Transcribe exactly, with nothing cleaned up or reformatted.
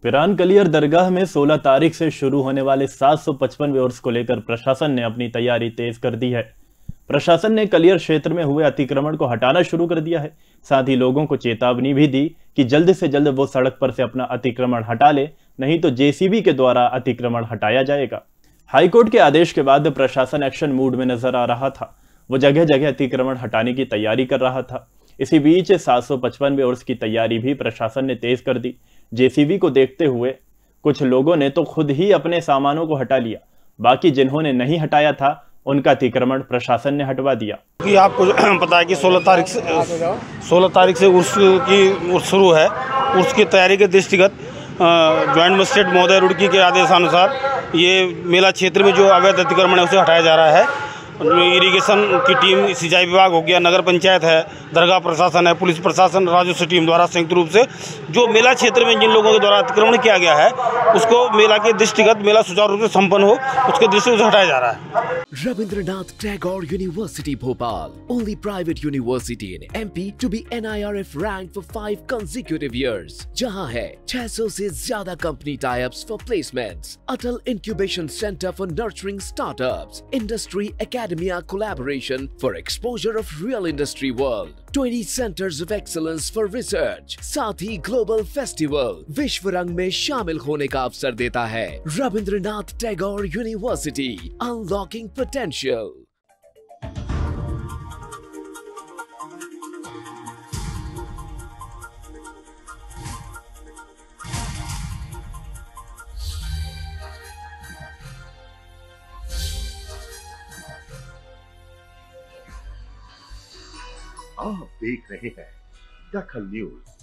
पिरान कलियर दरगाह में सोलह तारीख से शुरू होने वाले सात सौ पचपनवें उर्स को लेकर प्रशासन ने अपनी तैयारी तेज कर दी है। प्रशासन ने कलियर क्षेत्र में हुए अतिक्रमण को हटाना शुरू कर दिया है। साथ ही लोगों को चेतावनी भी दी कि जल्द से जल्द वो सड़क पर से अपना अतिक्रमण हटा ले, नहीं तो जेसीबी के द्वारा अतिक्रमण हटाया जाएगा। हाईकोर्ट के आदेश के बाद प्रशासन एक्शन मूड में नजर आ रहा था। वो जगह जगह अतिक्रमण हटाने की तैयारी कर रहा था। इसी बीच सात सौ पचपनवें उर्स की तैयारी भी प्रशासन ने तेज कर दी। जेसीबी को देखते हुए कुछ लोगों ने तो खुद ही अपने सामानों को हटा लिया। बाकी जिन्होंने नहीं हटाया था उनका अतिक्रमण प्रशासन ने हटवा दिया। कि आपको पता है कि सोलह तारीख से सोलह तारीख से उर्स की उर्स शुरू है। उर्स की तैयारी के दृष्टिगत ज्वाइंट मजिस्ट्रेट महोदय रुड़की के आदेशानुसार ये मेला क्षेत्र में जो अवैध अतिक्रमण है उसे हटाया जा रहा है। इरिगेशन की टीम, सिंचाई विभाग हो गया, नगर पंचायत है, दरगाह प्रशासन है, पुलिस प्रशासन, राजस्व टीम द्वारा संयुक्त रूप से जो मेला क्षेत्र में जिन लोगों के द्वारा अतिक्रमण किया गया है उसको मेला के दृष्टिगत मेला सुचारू रूप से संपन्न हो उसके दृष्टि से हटाया जा रहा है। Rabindranath Tagore University Bhopal, only private university in M P to be N I R F ranked for five consecutive years, जहां है छह सौ से ज्यादा company tie-ups for placements, Atal Incubation Center for nurturing startups, Industry Academia collaboration for exposure of real industry world, twenty centers of excellence for research, साथ ही global festival विश्व रंग में शामिल होने का अवसर देता है। Rabindranath Tagore university, unlocking potential. आप देख रहे हैं दखल न्यूज।